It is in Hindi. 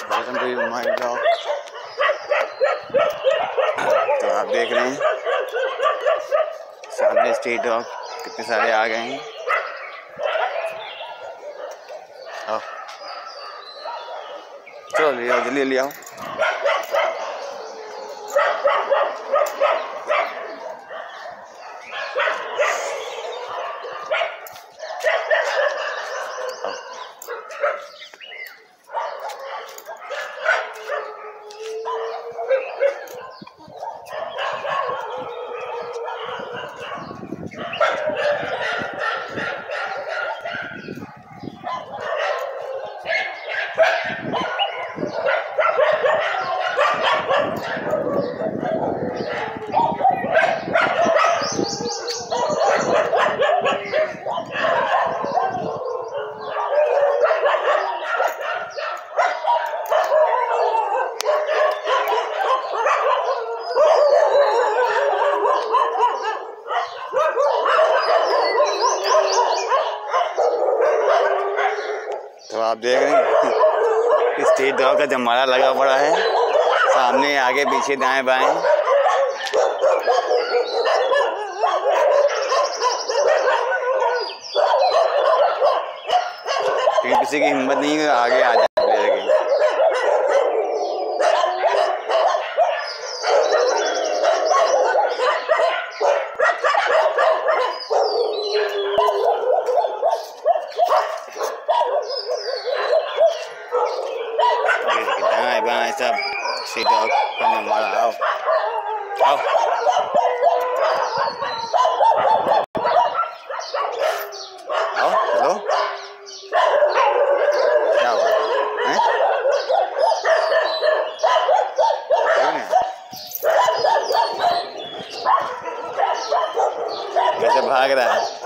Welcome to my blog. तो आप देख रहे हैं सामने स्ट्रीट डॉग कितने सारे आ गए हैं। आओ चलो ले आओ, जल्दी ले आओ। तो आप देख रहे हैं स्ट्रीट डॉग का जमाना लगा पड़ा है, सामने आगे पीछे दाएं बाएं। किसी की हिम्मत नहीं है आगे आ जाए लेके। दाएं बाएं सब स्ट्रीट डॉग का जमाना। आओ आओ आओ चलो। क्या हुआ है? कैसे भाग रहा है?